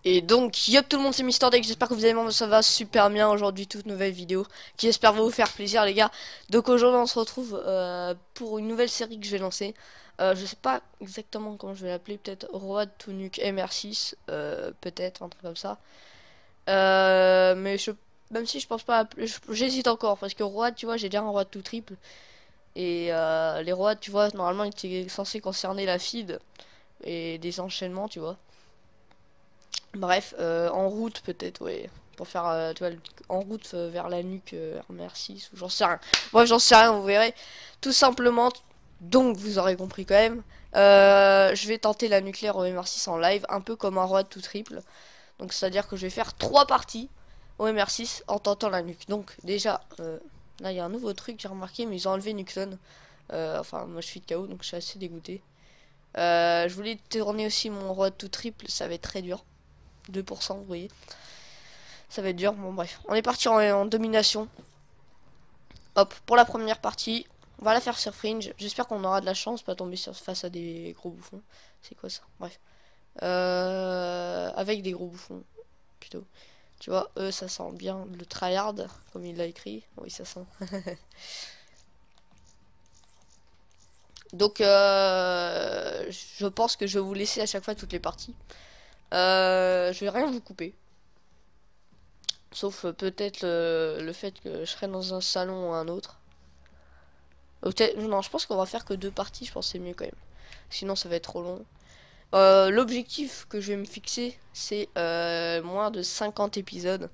Et donc, yop tout le monde, c'est MrDeck, j'espère que vous allez bien, ça va super bien aujourd'hui, toute nouvelle vidéo, qui j'espère va vous faire plaisir les gars. Donc aujourd'hui on se retrouve pour une nouvelle série que je vais lancer. Je sais pas exactement comment je vais l'appeler, peut-être Road to Nuke MR6, peut-être, un truc comme ça. Mais même si je pense pas appeler, j'hésite encore, parce que Road, tu vois, j'ai déjà un Road to triple. Et les Road, tu vois, normalement il était censé concerner la feed et des enchaînements, tu vois. Bref, en route peut-être, ouais. Pour faire, tu vois, en route vers la nuque MR6, ou j'en sais rien. Bref, j'en sais rien, vous verrez. Tout simplement, donc vous aurez compris quand même. Je vais tenter la nucléaire au MR6 en live, un peu comme un roi tout triple. Donc c'est-à-dire que je vais faire 3 parties au MR6 en tentant la nuque. Donc déjà, là il y a un nouveau truc, j'ai remarqué, mais ils ont enlevé Nukson. Enfin, moi je suis de KO, donc je suis assez dégoûté. Je voulais tourner aussi mon roi tout triple, ça va être très dur. 2%, vous voyez. Ça va être dur. Bon, bref. On est parti en domination. Hop, pour la première partie. On va la faire sur Fringe. J'espère qu'on aura de la chance, pas tomber face à des gros bouffons. C'est quoi ça? Bref. Avec des gros bouffons. Plutôt. Tu vois, eux, ça sent bien le tryhard, comme il l'a écrit. Oui, ça sent. Donc, je pense que je vais vous laisser à chaque fois toutes les parties. Je vais rien vous couper. Sauf peut-être le fait que je serai dans un salon ou un autre. Non, je pense qu'on va faire que 2 parties, je pense que c'est mieux quand même. Sinon ça va être trop long. L'objectif que je vais me fixer, c'est moins de 50 épisodes.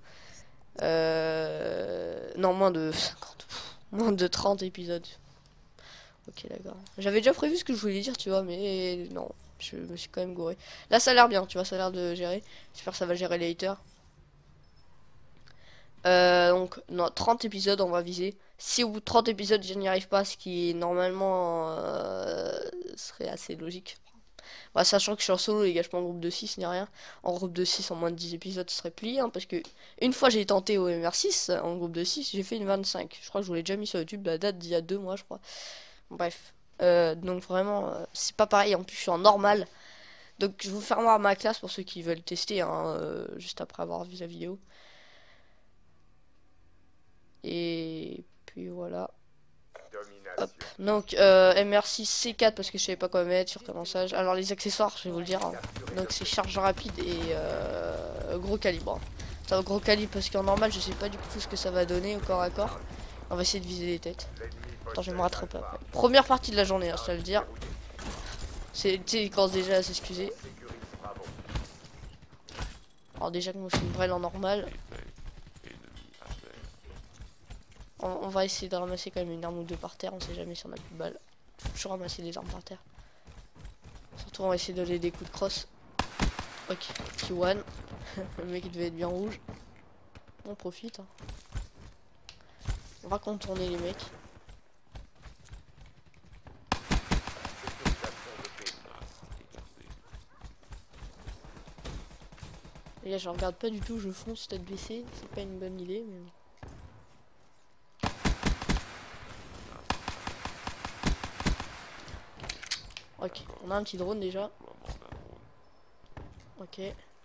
Non, moins de 50. Moins de 30 épisodes. Ok, d'accord. J'avais déjà prévu ce que je voulais dire, tu vois, mais non. Je me suis quand même gouré. Là, ça a l'air bien, tu vois, ça a l'air de gérer. J'espère que ça va gérer les haters. Donc, non, 30 épisodes, on va viser. Si au bout de 30 épisodes, je n'y arrive pas, ce qui normalement serait assez logique. Bah, sachant que je suis en solo, les gars, je suis pas en groupe de 6 ni rien. En groupe de 6 en moins de 10 épisodes, ce serait plié. Hein, parce que une fois, j'ai tenté au MR6, en groupe de 6 j'ai fait une 25. Je crois que je vous l'ai déjà mis sur YouTube, la date d'il y a 2 mois, je crois. Bref. Donc, vraiment, c'est pas pareil. En plus, je suis en normal. Donc, je vais vous faire voir ma classe pour ceux qui veulent tester, hein, juste après avoir vu la vidéo. Et puis voilà. Hop. Donc MR6 C4 parce que je savais pas quoi mettre sur commençage. Alors les accessoires, je vais vous le dire. Hein. Donc c'est charge rapide et gros calibre. Ça gros calibre parce qu'en normal je sais pas du tout ce que ça va donner au corps à corps. On va essayer de viser les têtes. Attends, je vais me rattraper après. Première partie de la journée, hein, je dois le dire. C'est, tu sais, il commence déjà à s'excuser. Alors déjà que moi je suis une brêle en normal. On va essayer de ramasser quand même une arme ou deux par terre, on sait jamais si on a plus de balles. Faut toujours ramasser des armes par terre. Surtout on va essayer de donner des coups de crosse. Ok, Q1. Le mec il devait être bien rouge. On profite. Hein. On va contourner les mecs. Les gars, je regarde pas du tout, je fonce tête baissée. C'est pas une bonne idée, mais... Ok, on a un petit drone déjà. Ok.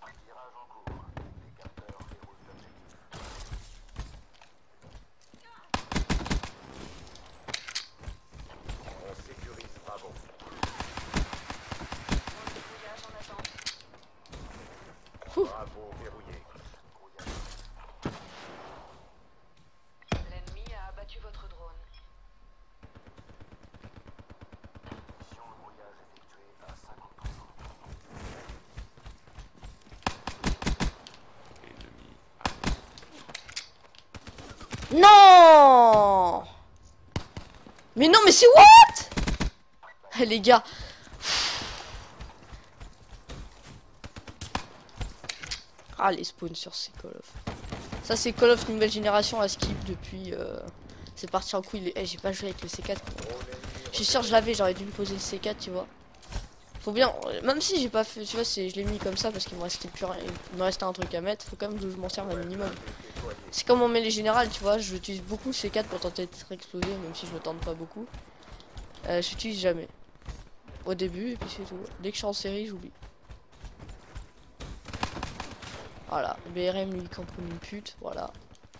Ouh. L'ennemi a abattu votre drone. Non. Mais non, mais c'est what? Les gars. Ah, les spawns sur ces Call of. Ça, c'est Call of nouvelle génération à skip depuis. C'est parti en couille. J'ai pas joué avec le C4. Je suis sûr, je l'avais. J'aurais dû me poser le C4, tu vois. Faut bien. Même si j'ai pas fait. Tu vois, je l'ai mis comme ça parce qu'il me restait plus rien. Il me restait un truc à mettre. Faut quand même que je m'en serve un minimum. C'est comme on met les générales, tu vois. J'utilise beaucoup le C4 pour tenter d'être explosé, même si je me tente pas beaucoup. J'utilise jamais. Au début, et puis c'est tout. Dès que je suis en série, j'oublie. Voilà, BRM lui campe comme une pute, voilà.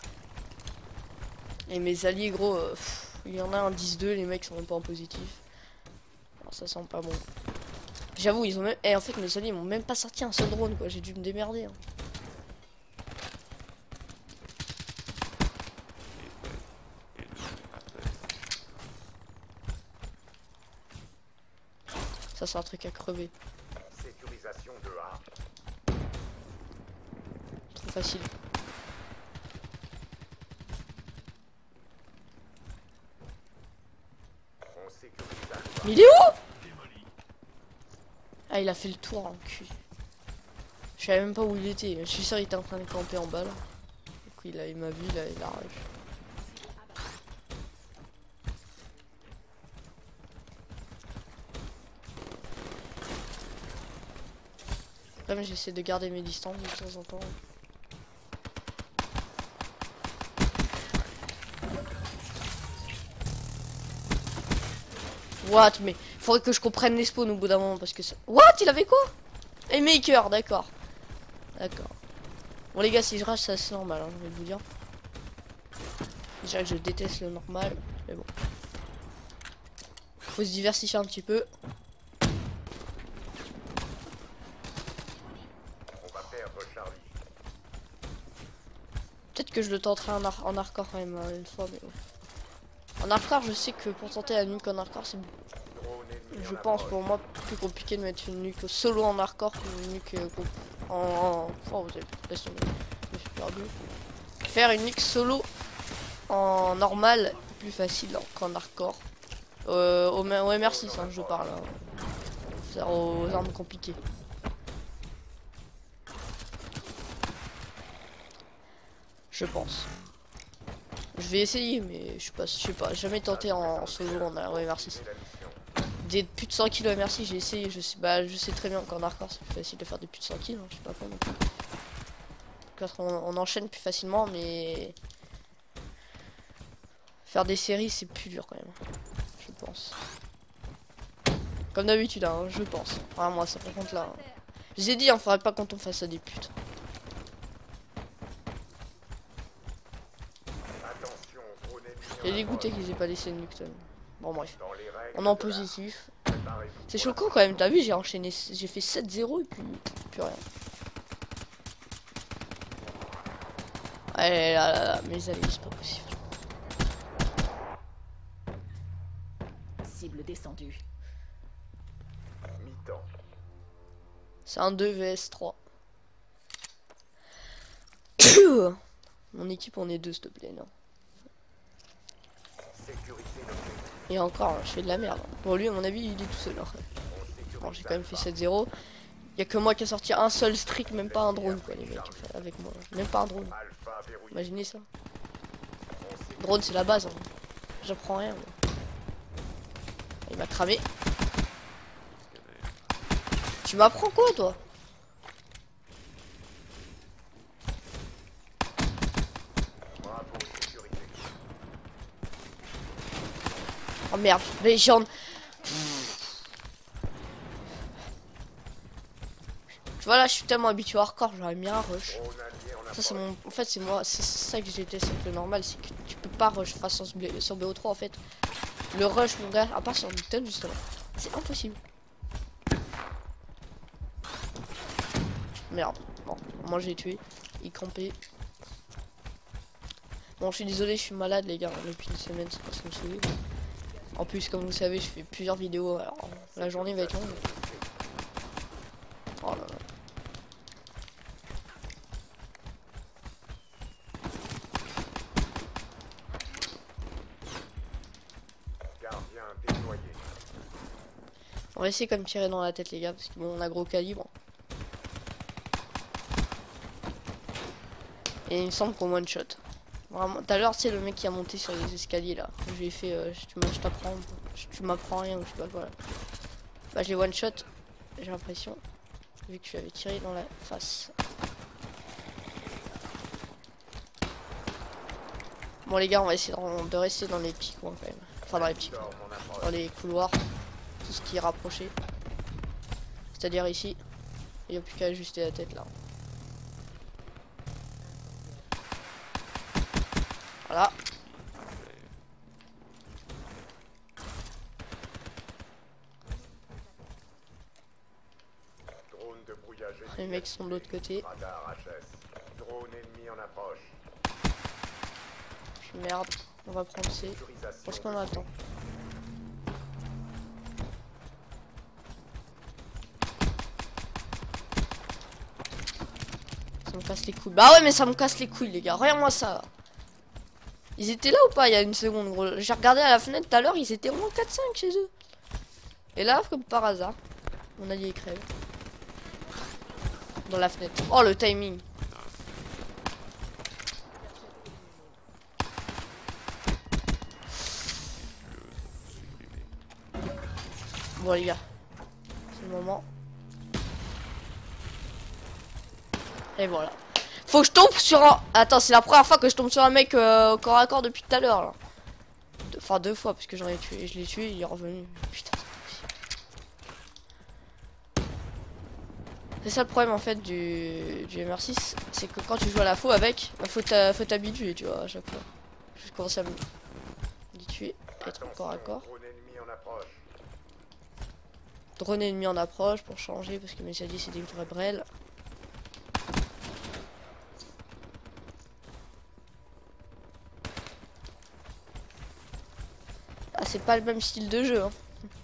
Et mes alliés gros, il y en a un 10-2, les mecs sont même pas en positif. Alors ça sent pas bon. J'avoue, ils ont même... en fait mes alliés m'ont même pas sorti un seul drone quoi, j'ai dû me démerder. Hein. Ça c'est un truc à crever. Sécurisation de A. Trop facile. On sécurise A. Mais il est où? Ah il a fait le tour en cul. Je savais même pas où il était. Je suis sûr il était en train de camper en bas là. Du coup il m'a vu, il a rush. Comme j'essaie de garder mes distances de temps en temps. What? Mais faudrait que je comprenne les spawns au bout d'un moment parce que ça... What? Il avait quoi? Et maker, d'accord. D'accord. Bon les gars, si je rage, ça c'est normal, hein, je vais vous dire. Déjà que je déteste le normal, mais bon. Faut se diversifier un petit peu. On va perdre Charlie. Peut-être que je le tenterai en hardcore quand même une fois, mais bon. En hardcore, je sais que pour tenter la nuque en hardcore, c'est, Drone ennemi je en pense approche. pour moi, plus compliqué de mettre une nuque solo en hardcore qu'une nuque Oh, vous avez laissé tomber. Je me suis perdu. Faire une nuque solo en normal, plus facile qu'en hardcore. Au MR6, hein, je parle. Hein. C'est aux armes compliquées. Je pense. Je vais essayer, mais je sais pas, jamais tenté en solo en MR6. Des plus de 100 kills MR6, j'ai essayé, je sais très bien qu'en hardcore c'est plus facile de faire des plus de 100 kills, hein, je sais pas quoi non plus. Parce on enchaîne plus facilement, mais faire des séries c'est plus dur quand même, je pense. Comme d'habitude, hein, je pense. Ah, moi ça par contre là. Je vous ai dit, hein, faudrait pas quand on fasse à des putes. Attention, drone ennemi en Et dégoûté approche. qu'ils aient pas laissé une Newton. Bon bref, Dans les règles on est en de l'art. positif. Préparez-vous C'est pour la choquant quand même, t'as vu, j'ai enchaîné, j'ai fait 7-0 et puis plus rien. Allez là, mes amis, c'est pas possible. Cible descendue. mi-temps. C'est un 2 vs 3. Mon équipe, on est deux, s'il te plaît, non. Sécuriser l'objectif. Et encore, je fais de la merde. Bon, lui, à mon avis, il est tout seul. Hein. On sécurise Bon, j'ai quand même fait Alpha. 7-0. Y a que moi qui a sorti un seul streak, même pas un drone, quoi, les mecs, avec moi. Même pas un drone. Alpha verrouillé. Imaginez ça. On sécurise. Drone, c'est la base. Hein. J'apprends rien. Moi. Il m'a cramé. Tu m'apprends quoi, toi? Bravo, sécurité. Oh merde, légende. Tu vois là, je suis tellement habitué au hardcore, j'aurais mis un rush. Drone allié en Ça c'est approche. mon, en fait c'est moi, c'est ça que j'ai détesté avec le normal, c'est que tu peux pas rush face sur BO3 en fait. Le rush mon gars, à part sur Newton justement, c'est impossible. Merde, bon, moi j'ai tué, il campait. Bon je suis désolé, je suis malade les gars, depuis une semaine c'est parce que me saoule. En plus comme vous savez je fais plusieurs vidéos, alors la journée va être longue. Oh là là. Gardien déployé. On va essayer comme tirer dans la tête les gars, parce que bon on a gros calibre. Et il me semble qu'on one shot. Vraiment, tout à l'heure c'est le mec qui a monté sur les escaliers là. Je lui ai fait je t'apprends, tu m'apprends rien ou je sais pas quoi. Là. Bah je l'ai one shot, j'ai l'impression. Vu que je lui avais tiré dans la face. Bon les gars on va essayer de rester dans les petits coins quand même. Enfin dans les petits coins. Storm en approche. Dans les couloirs. Tout ce qui est rapproché. C'est-à-dire ici. Il n'y a plus qu'à ajuster la tête là. Voilà. Drone de brouillage Les mecs sont de l'autre côté. radar HS. Drone ennemi en approche. Merde, on va prendre C. Sécurisation. Parce qu'on a le temps. Ça me casse les couilles. Bah ouais, mais ça me casse les couilles, les gars. Regarde-moi ça. Ils étaient là ou pas il y a une seconde, gros? J'ai regardé à la fenêtre tout à l'heure, ils étaient au moins 4-5 chez eux. Et là, comme par hasard, mon allié crève. Dans la fenêtre. Oh, le timing. Bon, les gars. C'est le moment. Et voilà. Faut que je tombe sur un... Attends, c'est la première fois que je tombe sur un mec au corps à corps depuis tout à l'heure, là. Enfin, 2 fois, parce que j'en ai tué. Je l'ai tué, il est revenu. Putain, c'est pas possible. C'est ça le problème, en fait, du MR6. C'est que quand tu joues à la faux avec, bah, faut t'habituer, tu vois, à chaque fois. Je commence à me tuer, être au corps à corps. Drone ennemi en approche. Drone ennemi en approche pour changer, parce que mes alliés, c'est des vrais brels. Ah, c'est pas le même style de jeu, hein.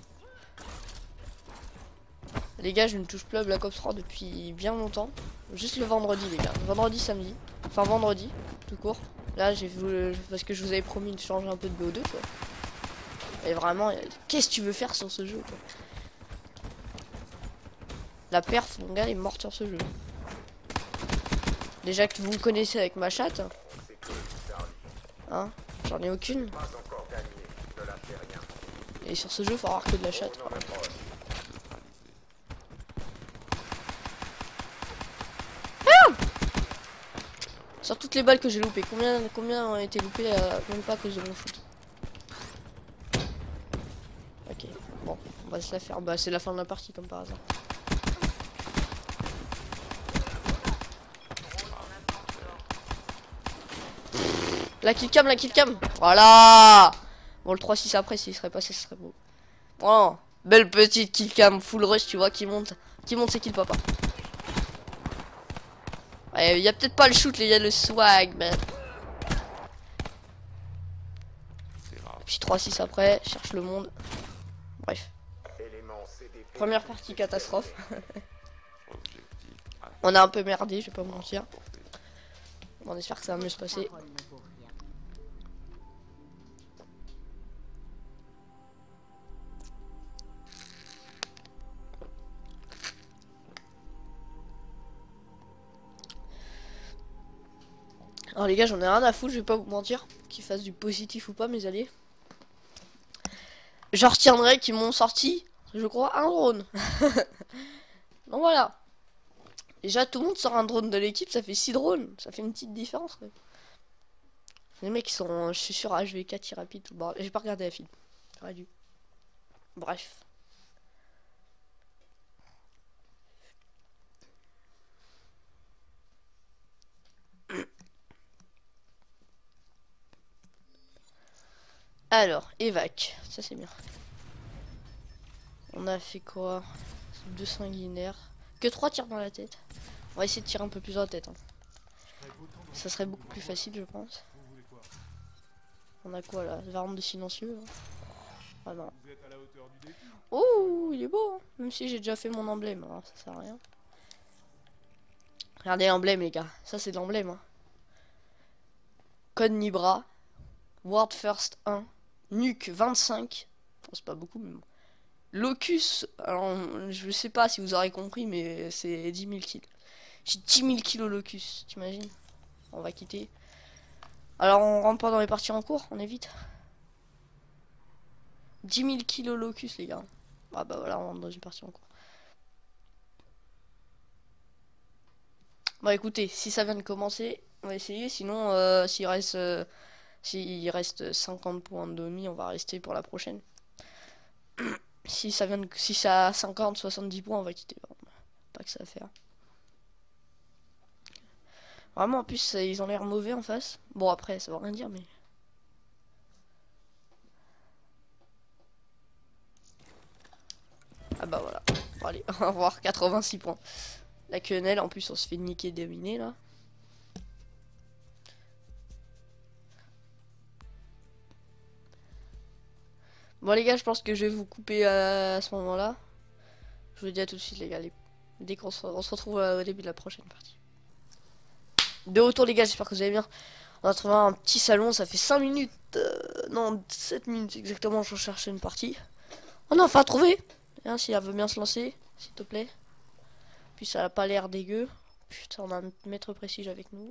Les gars, je ne touche plus à Black Ops 3 depuis bien longtemps. Juste le vendredi, les gars. Vendredi, samedi. Enfin, vendredi, tout court. Là, j'ai voulu... Parce que je vous avais promis de changer un peu de BO2, quoi. Et vraiment, qu'est-ce que tu veux faire sur ce jeu, quoi? La perf, mon gars, est morte sur ce jeu. Déjà que vous me connaissez avec ma chatte. On sécurise Charlie. Hein, j'en ai aucune. Pas encore gagné. Ne lâchez rien. Et sur ce jeu, faut avoir que de la chatte. Drone en approche. Sur toutes les balles que j'ai loupées, combien ont été loupées même pas à cause de mon shoot? Ok, bon, on va se la faire. Bah, c'est la fin de la partie comme par hasard. La killcam, la killcam. Voilà. Bon, le 3-6 après, s'il serait passé, ce serait beau. Oh, belle petite killcam full rush, tu vois, qui monte ses kills, papa. Ouais, y a peut-être pas le shoot, il y a le swag, mais. Puis 3-6 après, cherche le monde. Bref. Élément CDP. Première partie catastrophe. On a un peu merdé, je vais pas vous mentir. On espère que ça va mieux se passer. Alors les gars, j'en ai rien à foutre, je vais pas vous mentir. Qu'ils fassent du positif ou pas, mes alliés. Je retiendrai qu'ils m'ont sorti, je crois, un drone. Donc voilà. Déjà, tout le monde sort un drone de l'équipe, ça fait 6 drones. Ça fait une petite différence, quoi. Les mecs, ils sont, je suis sûr, HV4, rapide, tout le bordel. J'ai pas regardé la film. J'aurais dû. Bref. Alors, évac, ça c'est bien. On a fait quoi? 2 sanguinaires. Que 3 tirs dans la tête. On va essayer de tirer un peu plus dans la tête, hein. Ça serait beaucoup plus facile, je pense. On a quoi là? L'arme de silencieux, hein. Ah non. Oh, il est beau, hein. Même si j'ai déjà fait mon emblème, alors ça sert à rien. Regardez l'emblème, les gars. Ça c'est de l'emblème, hein. Code Nibra. World First 1. Nuke 25. Bon, c'est pas beaucoup, mais bon. Locus. Alors, je sais pas si vous aurez compris, mais c'est 10 000 kills. J'ai 10 000 kills au Locus, t'imagines? On va quitter. Alors, on rentre pas dans les parties en cours, on évite. 10 000 kills au Locus, les gars. Ah bah voilà, on rentre dans une partie en cours. Bon, écoutez, si ça vient de commencer, on va essayer. Sinon, s'il reste 50 points de demi, on va rester pour la prochaine. Si ça a 50, 70 points, on va quitter. Pas que ça à faire. Vraiment, en plus, ils ont l'air mauvais en face. Bon, après, ça veut rien dire, mais Au revoir, 86 points. La quenelle, en plus, on se fait niquer dominer là. Bon les gars, je pense que je vais vous couper à ce moment-là. Je vous le dis à tout de suite les gars, dès qu'on on se retrouve au début de la prochaine partie. De retour les gars, j'espère que vous allez bien. On a trouvé un petit salon, ça fait 5 minutes, non 7 minutes exactement, je cherchais une partie. On a enfin trouvé. Hein, si elle veut bien se lancer, s'il te plaît. Puis ça a pas l'air dégueu. Putain, on a un maître prestige avec nous.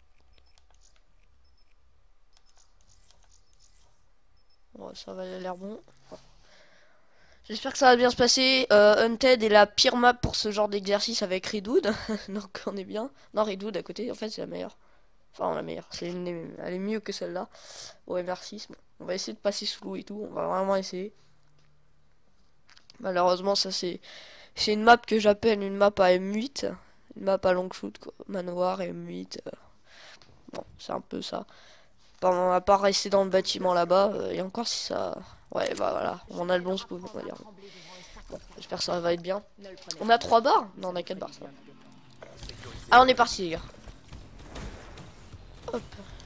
Ouais, ça va l'air bon. J'espère que ça va bien se passer. Hunted est la pire map pour ce genre d'exercice avec Redwood. Donc on est bien. Non, Redwood à côté, en fait c'est la meilleure. Enfin la meilleure, elle est mieux que celle-là. Au MR6. Bon, on va essayer de passer sous l'eau et tout. On va vraiment essayer. Malheureusement ça c'est une map que j'appelle une map à M8. Une map à long shoot quoi. Manoir M8. Bon, c'est un peu ça. On va pas rester dans le bâtiment là-bas. Et encore si ça... Ouais, bah voilà. On a le bon spawn, on va dire. Bon, j'espère que ça va être bien. On a 3 barres? Non, on a 4 barres, ça va. Ah, on est parti, les gars. Hop.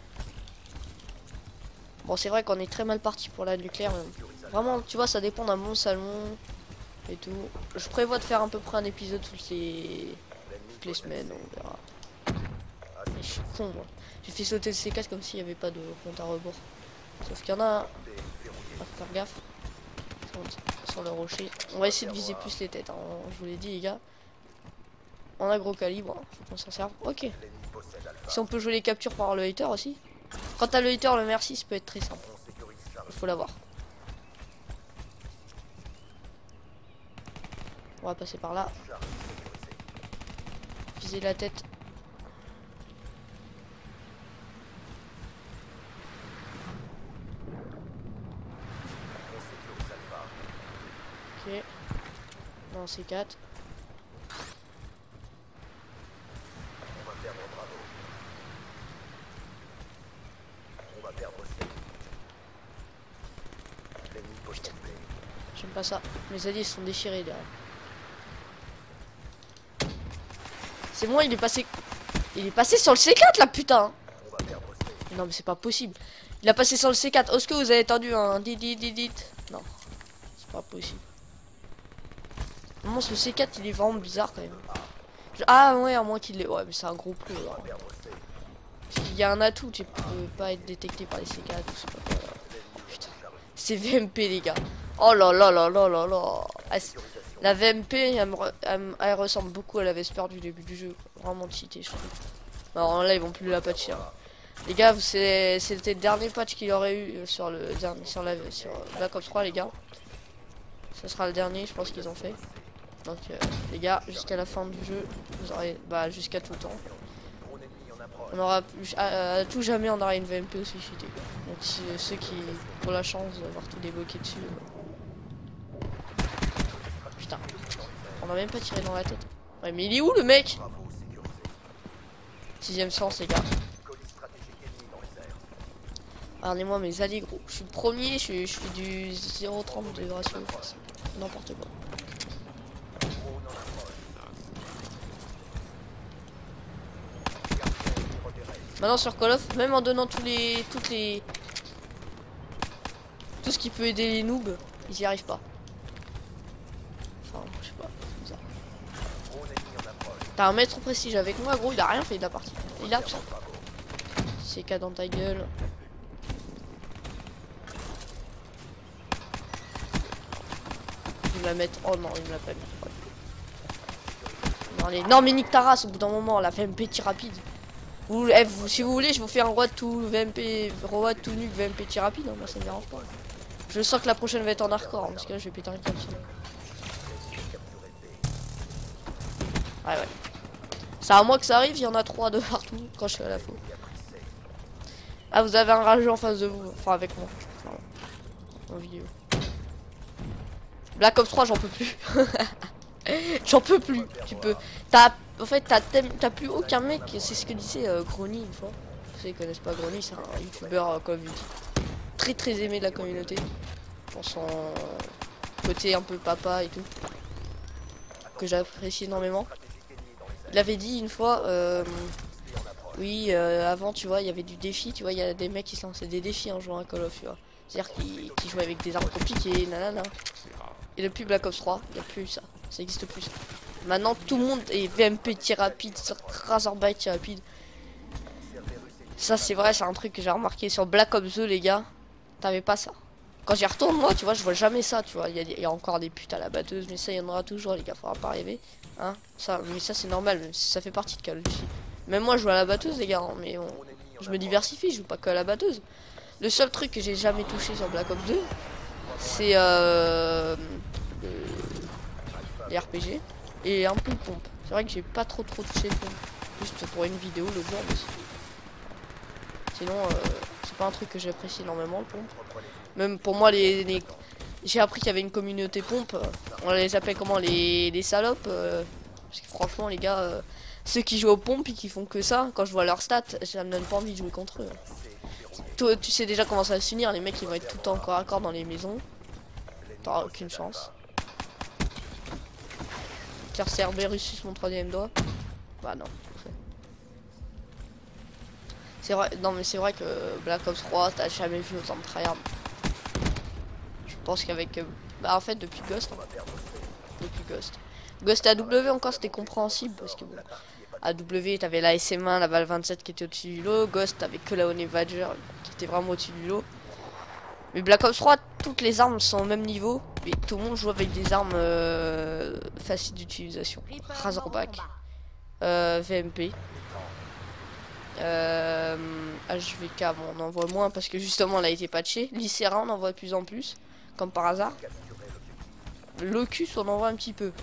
Bon, c'est vrai qu'on est très mal parti pour la nucléaire. Mais vraiment, tu vois, ça dépend d'un bon salon et tout. Je prévois de faire à peu près un épisode toutes les semaines, on verra. Mais je suis con, moi. J'ai fait sauter le C4 comme s'il n'y avait pas de compte à rebours. Sauf qu'il y en a un. Faut faire gaffe. Sur le rocher. On va essayer de viser plus les têtes. Hein. Je vous l'ai dit, les gars. On a gros calibre. Hein. Faut qu'on s'en serve. Ok. Si on peut jouer les captures par le hater aussi. Quand t'as le hater, le merci peut être très simple. Il faut l'avoir. On va passer par là. Viser la tête. Ok. Non, c'est 4. On va perdre Bravo. On va perdre C. L'ennemi possède B. J'aime pas ça. Mes alliés sont déchirés derrière. C'est moi, il est passé. Il est passé sur le C4 là, putain. On va perdre C. Non mais c'est pas possible. Il a passé sur le C4. Est-ce que vous avez entendu un dit? Non. C'est pas possible. Non, ce C4 il est vraiment bizarre quand même. Ah ouais, à moins qu'il l'ait. Ouais mais c'est un gros pro. Il y a un atout, tu peux pas être détecté par les C4 ou c'est pas quoi. Putain. C'est VMP les gars. Oh là là là là là là. Ah, la VMP elle ressemble beaucoup à la Vesper du début du jeu. Vraiment cheaté je trouve. Alors là ils vont plus la patcher. Hein. Les gars, c'était le dernier patch qu'il aurait eu sur Black Ops 3 les gars. Ce sera le dernier je pense qu'ils ont fait. Donc les gars, jusqu'à la fin du jeu, vous aurez jusqu'à tout le temps. On aura à tout jamais on aura une VMP aussi cheatée. Donc si, ceux qui ont la chance d'avoir tout débloqué dessus. Putain. On a même pas tiré dans la tête. Ouais mais il est où le mec? 6ème sens les gars. Regardez-moi mes alliés gros. Je suis le premier, je suis du 0,30 de ratio. N'importe quoi. Maintenant sur Call of, même en donnant tout ce qui peut aider les noobs, ils y arrivent pas. Enfin, je sais pas, c'est bizarre. T'as un maître prestige avec moi gros, il a rien fait de la partie. Il est absent. C'est cas dans ta gueule. Il me la mettre. Oh non, il me l'a pas mis. Non, allez. Non mais nique ta race au bout d'un moment, la VMP tir rapide. Si vous voulez, je vous fais un roi de tout VMP, roi de tout nuque VMP tir rapide, hein, moi ça me dérange pas. Je sens que la prochaine va être en hardcore, hein, parce que là je vais péter un câble. Ouais ouais. C'est à moi que ça arrive, il y en a 3 de partout quand je suis à la faux. Ah vous avez un rageux en face de vous, enfin avec moi. Enfin, en vidéo. Black Ops 3 j'en peux plus. J'en peux plus. Tu peux. En fait t'as plus aucun mec, c'est ce que disait Grony une fois. Ceux qui connaissent pas Grony, c'est un youtubeur Call of Duty. Très très aimé de la communauté. Pour son côté un peu papa et tout. que j'apprécie énormément. Il avait dit une fois, oui, avant, tu vois, il y avait du défi, tu vois, il y a des mecs qui se lançaient des défis en jouant à Call of, tu vois. C'est-à-dire qui jouaient avec des armes compliquées, nanana. Et depuis Black Ops 3, il n'y a plus ça, ça existe plus. Maintenant, tout le monde est VMP tir rapide, Razorback tir rapide. Ça, c'est vrai, c'est un truc que j'ai remarqué sur Black Ops 2, les gars. T'avais pas ça. Quand j'y retourne, moi, tu vois, je vois jamais ça, tu vois. Il y a encore des putes à la batteuse, mais ça, il y en aura toujours, les gars, faudra pas rêver. Hein, ça, mais ça, c'est normal, ça fait partie de Call of Duty. Même moi, je joue à la batteuse, les gars, hein, mais je me diversifie, je joue pas que à la batteuse. Le seul truc que j'ai jamais touché sur Black Ops 2, c'est les RPG et un peu de pompe. C'est vrai que j'ai pas trop touché de pompe. Juste pour une vidéo le jour, mais sinon, c'est pas un truc que j'apprécie énormément, le pompe. Même pour moi, j'ai appris qu'il y avait une communauté pompe. On les appelle comment, les salopes. Parce que franchement, les gars, ceux qui jouent aux pompes et qui font que ça, quand je vois leurs stats, ça me donne pas envie de jouer contre eux. Toi, tu sais déjà comment ça va se finir. Les mecs, ils vont être tout le temps corps à corps dans les maisons. T'auras aucune chance. Car Cerberus, mon troisième doigt. Bah non. C'est vrai, non mais c'est vrai que Black Ops 3, t'as jamais vu autant de tryhard. Je pense qu'avec, bah en fait depuis Ghost, Ghost AW encore c'était compréhensible parce que bon, AW t'avais la SM1, la balle 27 qui était au-dessus du lot, Ghost t'avais que la Honey Badger qui était vraiment au-dessus du lot. Mais Black Ops 3, toutes les armes sont au même niveau, mais tout le monde joue avec des armes faciles d'utilisation. Razorback, VMP. HVK, bon, on en voit moins parce que justement elle a été patchée. Lycera, on en voit de plus en plus, comme par hasard. Locus, on en voit un petit peu.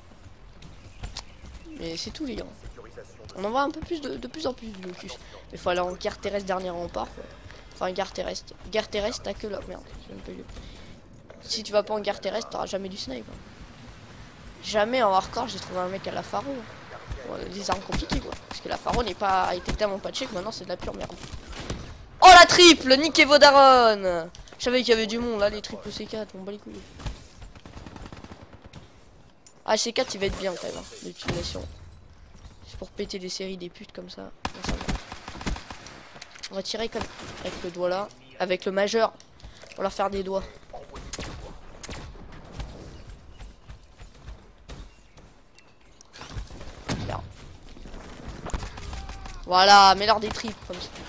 Mais c'est tout, les gars. On en voit un peu plus de plus en plus de Locus. Mais il faut aller en guerre terrestre dernier rempart. Quoi. Enfin, guerre terrestre. Guerre terrestre, t'as que là. Merde, j'ai même pas eu. Si tu vas pas en guerre terrestre, t'auras jamais du snipe. Hein. Jamais en hardcore, j'ai trouvé un mec à la Faro. Des armes compliquées quoi. Parce que la Faro n'est pas a été tellement patchée que maintenant c'est de la pure merde. Oh la triple, niquez vos darons. Je savais qu'il y avait du monde là, les triples C4, on bat les couilles. Ah C4 il va être bien quand même, hein, l'utilisation. C'est pour péter des séries des putes comme ça. On va tirer comme avec le doigt là, avec le majeur, pour leur faire des doigts. Voilà, mets-leur des tripes comme ça.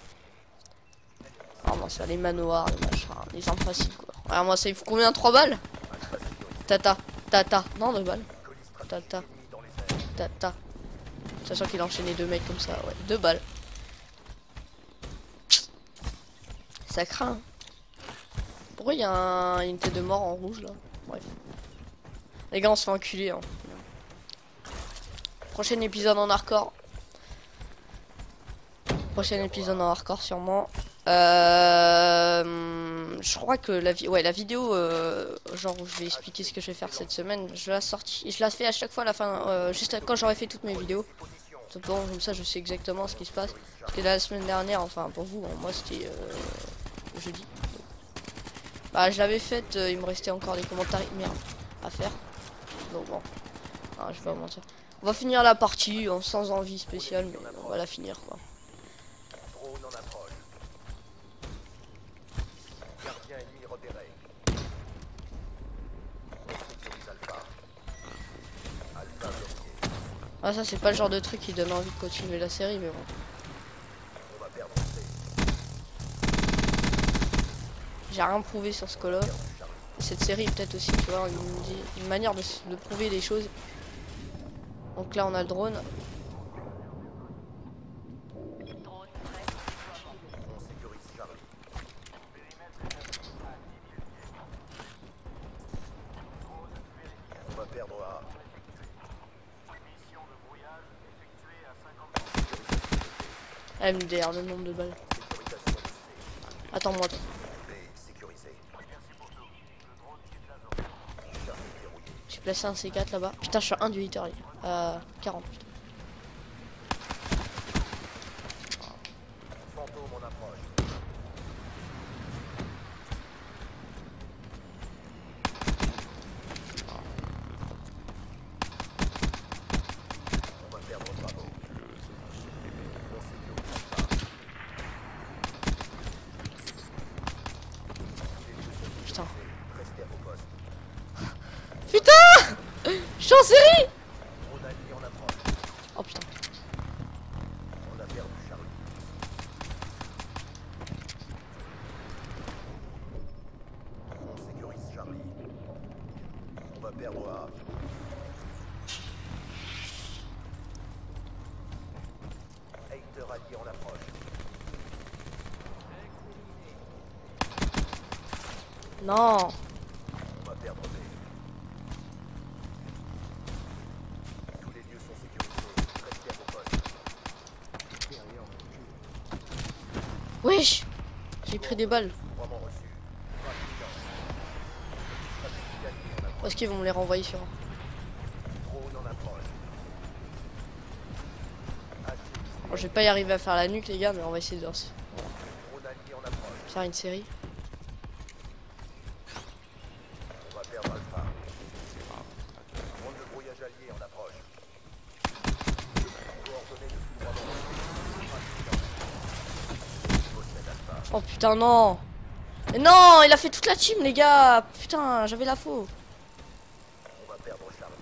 Ah non, ça les manoirs, les machins, les armes faciles quoi. Alors moi ça il faut combien, 3 balles? Tata, tata, non 2 balles. Tata, tata. Sachant qu'il a enchaîné 2 mecs comme ça, ouais, 2 balles. Ça craint. Pourquoi il y a une tête de mort en rouge là? Bref. Les gars on se fait enculer hein. Prochain épisode en hardcore. Prochain épisode en hardcore sûrement. Je crois que la vidéo genre où je vais expliquer ce que je vais faire cette semaine, je la fais à chaque fois à la fin, juste quand j'aurai fait toutes mes vidéos. Bon, comme ça je sais exactement ce qui se passe. Parce que la semaine dernière, enfin pour vous, moi c'était jeudi. Bah je l'avais faite, il me restait encore des commentaires merde à faire. Donc bon, ah, je vais pas mentir. On va finir la partie sans envie spéciale, mais on va la finir quoi. Ah ça c'est pas le genre de truc qui donne envie de continuer la série mais bon. J'ai rien prouvé sur ce Call of. Cette série peut-être aussi tu vois une manière de prouver les choses. Donc là on a le drone. MDR, le nombre de balles. Attends-moi. J'ai placé un C4 là-bas. Putain, je suis à 1 du hitter. 40. Putain. en série. Drone allié en approche. Oh putain. On a perdu Charlie. On sécurise Charlie. On va perdre A. Hater allié en approche. Non. On va perdre B. Tous les lieux sont sécurisés. Restez à vos postes. Wesh. J'ai pris des balles. Vraiment reçu. Frappe imminente. Stratégie alliée en approche. Est-ce qu'ils vont me les renvoyer sur... Drone en approche. Bon, je vais pas y arriver à faire la nuque les gars, mais on va essayer de Drone allié en approche. faire une série. On va perdre Alpha. Drone de brouillage allié en approche. Coordonnées de tout droit possède Alpha. Oh putain non. Mais non, il a fait toute la team les gars. Putain, j'avais la faux. On va perdre Charlie.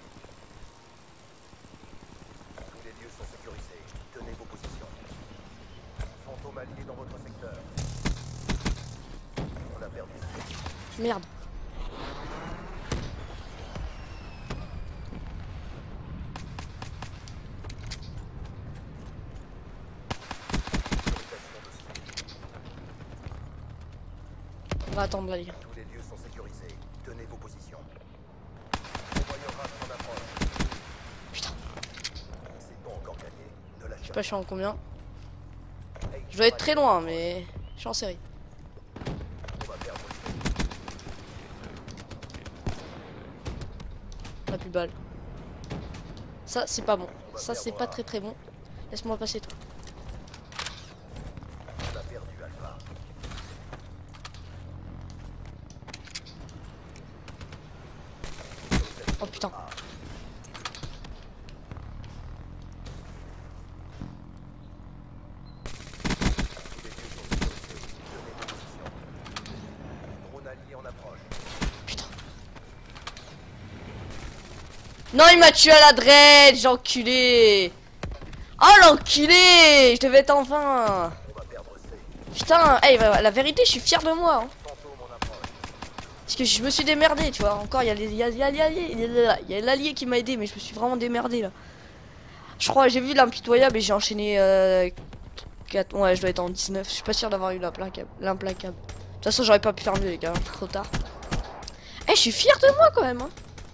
Tous les lieux sont sécurisés. Tenez vos positions. Fantôme allié dans votre secteur. On a perdu. Merde. On va attendre là les gars. Tous les lieux sont sécurisés. Tenez vos positions. Envoyeur race en approche. Putain, C'est pas encore gagné. Ne je lâchez sais pas je suis en combien. rien. Je dois être très loin mais je suis en série. On va perdre. On a plus de balles. Ça c'est pas bon. Ça c'est pas très très bon. Laisse-moi passer toi. On a perdu Alpha. Oh putain. Tous les lieux sont sécurisés. Tenez vos positions. Drone allié en approche. Putain. Non, il m'a tué à la dredge, enculé. Oh l'enculé. Je devais être enfin. On va perdre C. Putain, hey, la vérité, je suis fier de moi. Hein. Fantôme en approche. Parce que je me suis démerdé, tu vois. Encore, il y a l'allié qui m'a aidé, mais je me suis vraiment démerdé là. Je crois, j'ai vu l'impitoyable et j'ai enchaîné 4. Ouais, je dois être en 19. Je suis pas sûr d'avoir eu l'implacable. De toute façon, j'aurais pas pu faire mieux, les gars. Trop tard. Eh, je suis fier de moi quand même. Hein.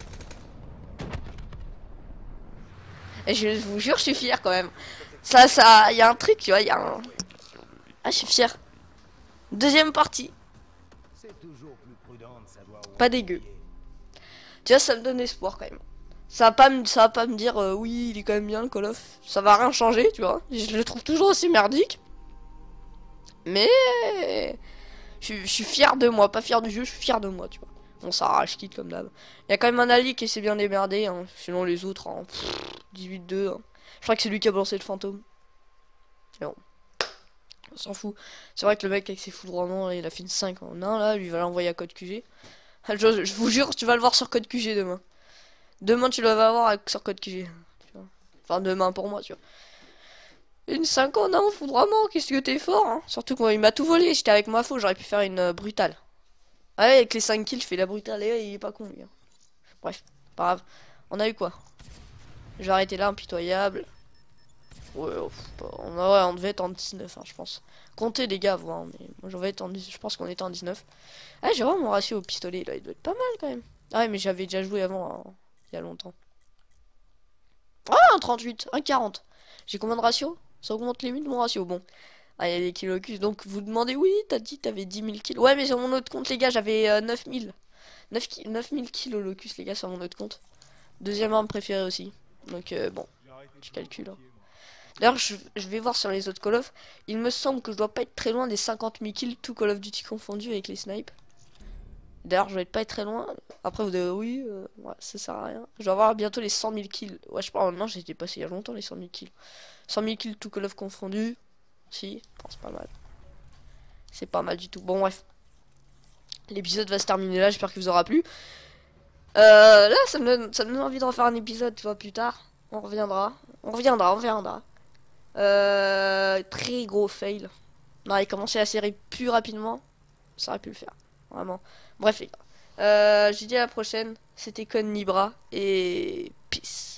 Et je vous jure, je suis fier quand même. Ça, il y a un truc, tu vois. Il y a un. Ah, je suis fier. Deuxième partie. C'est toujours plus prudent de savoir où Pas dégueu. Tu vois, ça me donne espoir quand même. Ça va pas me dire oui, il est quand même bien le Call of. Ça va rien changer, tu vois. Je le trouve toujours aussi merdique. Mais je suis fier de moi, pas fier du jeu, je suis fier de moi, tu vois. On s'arrache quitte comme d'hab. Il y a quand même un allié qui s'est bien démerdé, hein. Sinon les autres, hein, 18-2. Hein. Je crois que c'est lui qui a balancé le fantôme. Mais bon. On s'en fout. C'est vrai que le mec avec ses foudroiements, il a fait une 5 en 1 là, lui il va l'envoyer à code QG. Je vous jure, tu vas le voir sur code QG demain. Demain tu le vas voir sur code QG. Tu vois. Enfin demain pour moi, tu vois. Une 5 en 1 au foudroiement, qu'est-ce que t'es fort, hein. Surtout quand il m'a tout volé, j'étais avec ma faux, j'aurais pu faire une brutale. Ouais, avec les 5 kills, je fais la brutale et il est pas con, lui. Hein. Bref, pas grave. On a eu quoi? Je vais arrêter là, impitoyable. Ouais, on devait être en 19, hein, je pense. Comptez les gars, vous, hein, mais moi j'en vais être en 10, je pense qu'on était en 19. Ah, j'ai vraiment mon ratio au pistolet, là, il doit être pas mal quand même. Ah ouais, mais j'avais déjà joué avant, hein, il y a longtemps. Ah, un 38, un 40. J'ai combien de ratio? Ça augmente limite mon ratio, bon. Ah, il y a des kilocus, donc vous demandez, oui, t'as dit t'avais 10 000 kills. Ouais, mais sur mon autre compte, les gars, j'avais 9 000. 9 000 kills locus, les gars, sur mon autre compte. Deuxième arme préférée aussi. Donc, bon, je calcule. Hein. D'ailleurs, je vais voir sur les autres Call of. Il me semble que je dois pas être très loin des 50 000 kills, tout Call of Duty confondu avec les snipes. D'ailleurs, je vais pas être très loin. Après, vous devez, oui, ouais, ça sert à rien. Je dois avoir bientôt les 100 000 kills. Ouais, je pense, non, j'ai dépassé il y a longtemps les 100 000 kills. 100 000 kills, tout Call of confondu. Si, c'est pas mal. C'est pas mal du tout. Bon, bref. L'épisode va se terminer là, j'espère qu'il vous aura plu. Là, ça me donne envie de refaire un épisode, tu vois, plus tard. On reviendra. On reviendra, on reviendra. Très gros fail. Non, il commençait la série plus rapidement. Ça aurait pu le faire. Vraiment. Bref, les gars. Je vous dis à la prochaine. C'était Con Libra. Et peace.